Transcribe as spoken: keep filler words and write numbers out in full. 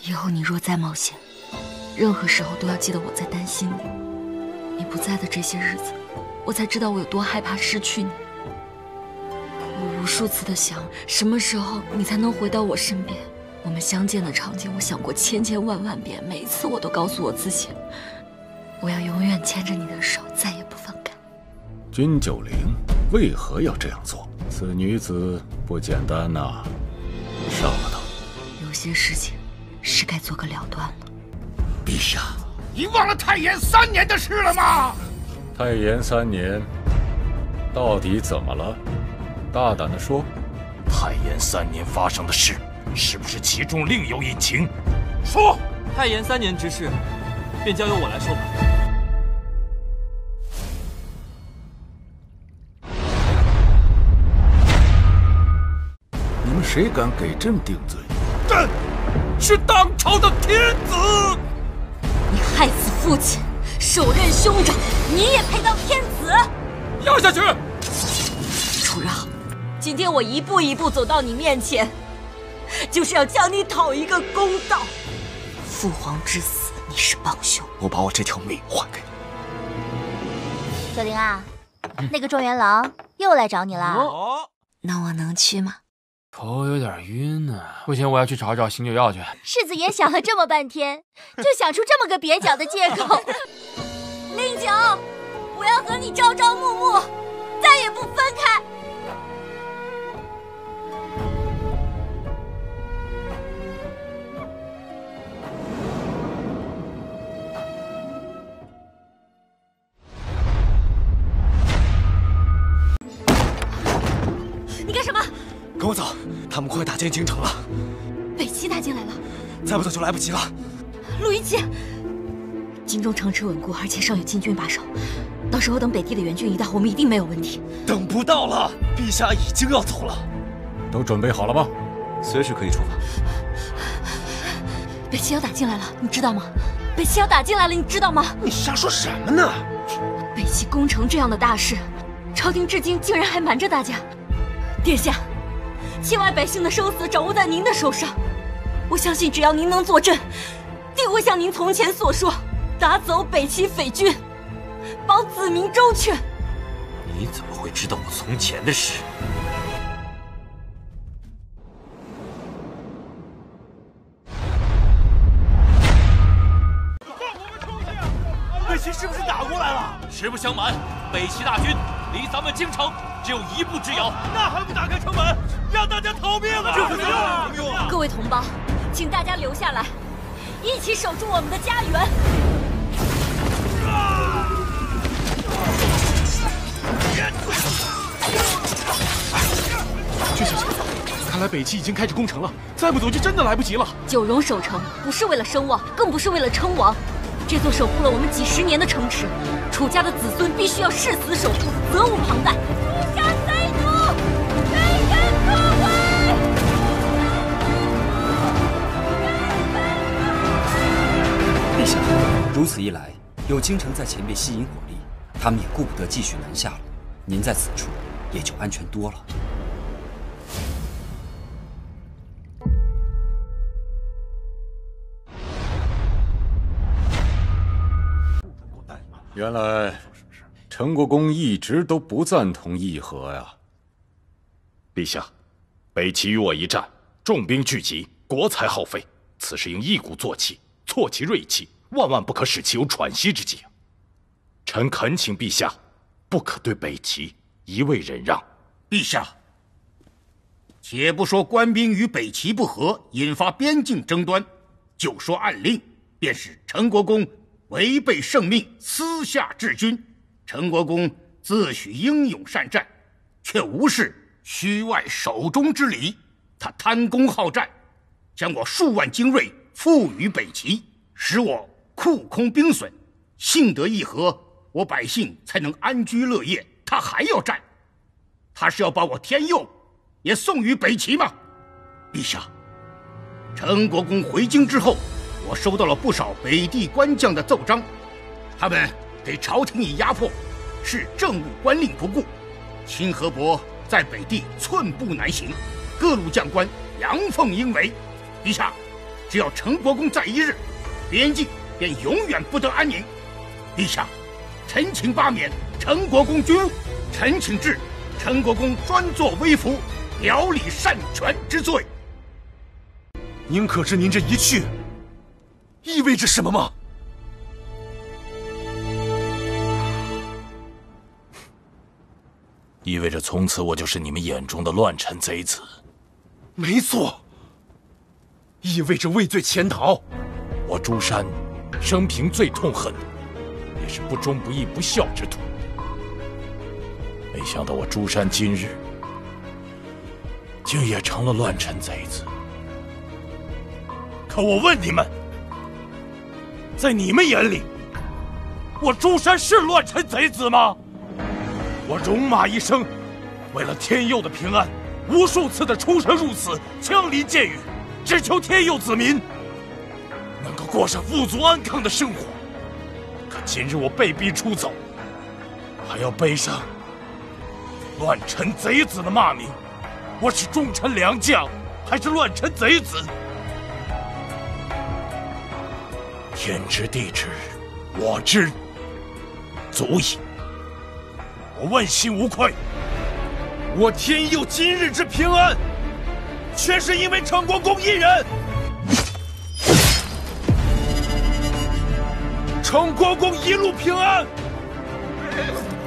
以后你若再冒险，任何时候都要记得我在担心你。你不在的这些日子，我才知道我有多害怕失去你。我无数次的想，什么时候你才能回到我身边？我们相见的场景，我想过千千万万遍，每一次我都告诉我自己，我要永远牵着你的手，再也不放开。 君九龄为何要这样做？此女子不简单呐、啊，杀了她。 有些事情是该做个了断了。 陛下，你忘了太延三年的事了吗？ 太延三年，到底怎么了？大胆的说。 太延三年发生的事。是不是其中另有隐情？说！ 太延三年之事，便交由我来说吧。 你们谁敢给朕定罪？ 朕是当朝的天子！ 你害死父亲，手刃兄长，你也配当天子？ 压下去！ 楚让，今天我一步一步走到你面前。就是要向你讨一个公道。父皇之死，你是帮凶， 我把我这条命还给你。 九龄啊，嗯、那个状元郎又来找你了。 哦， 那我能去吗？ 头有点晕呢、啊，不行，我要去找找醒酒药去。 世子爷想了这么半天，就想出这么个蹩脚的借口。令九，我要和你朝朝暮暮，再也不分开。你干什么？ 跟我走，他们快打进京城了。 北齐打进来了， 再不走就来不及了。 陆一奇，京中城池稳固，而且尚有禁军把守，到时候等北地的援军一到，我们一定没有问题。 等不到了，陛下已经要走了。 都准备好了吗？ 随时可以出发。 北齐要打进来了，你知道吗？北齐要打进来了，你知道吗？ 你瞎说什么呢？ 北齐攻城这样的大事，朝廷至今竟然还瞒着大家。殿下，境外百姓的生死掌握在您的手上，我相信只要您能坐镇，定会像您从前所说，打走北齐匪军，保子民周全。 你怎么会知道我从前的事？ 北齐是不是打过来了？ 实不相瞒，北齐大军离咱们京城只有一步之遥， 那还不打开城门，让大家逃命啊！ 这可怎么用啊？ 各位同胞，请大家留下来，一起守住我们的家园。 薛小姐，看来北齐已经开始攻城了，再不走就真的来不及了。 九荣守城不是为了声望，更不是为了称王。这座守护了我们几十年的城池，楚家的子孙必须要誓死守护，责无旁贷。诛杀贼奴，人人破坏！ 陛下，如此一来，有京城在前面吸引火力，他们也顾不得继续南下了。您在此处也就安全多了。 原来陈国公一直都不赞同议和呀。 陛下，北齐与我一战，重兵聚集，国财耗费，此事应一鼓作气，挫其锐气，万万不可使其有喘息之机。臣恳请陛下，不可对北齐一味忍让。 陛下，且不说官兵与北齐不和，引发边境争端，就说暗令，便是陈国公违背圣命，私下治军。陈国公自诩英勇善战，却无视虚外守中之理。他贪功好战，将我数万精锐赋予北齐，使我库空兵损。幸得议和，我百姓才能安居乐业。他还要战，他是要把我天佑也送与北齐吗？陛下，陈国公回京之后，我收到了不少北地官将的奏章，他们给朝廷以压迫，视政务官令不顾，清河伯在北地寸步难行，各路将官阳奉阴违。陛下， 只要陈国公在一日，边境便永远不得安宁。陛下，臣请罢免陈国公军务，臣请治陈国公专作微服，表里擅权之罪。 您可知您这一去，意味着什么吗？ 意味着从此我就是你们眼中的乱臣贼子。 没错，意味着畏罪潜逃。 我朱山生平最痛恨的，也是不忠不义不孝之徒。没想到我朱山今日，竟也成了乱臣贼子。可我问你们，在你们眼里，我朱山是乱臣贼子吗？我戎马一生，为了天佑的平安，无数次的出生入死，枪林箭雨，只求天佑子民能够过上富足安康的生活。可今日我被逼出走，还要背上乱臣贼子的骂名，我是忠臣良将，还是乱臣贼子？天知地知，我知，足矣。我问心无愧。我天佑今日之平安，全是因为陈国公一人。陈国公一路平安。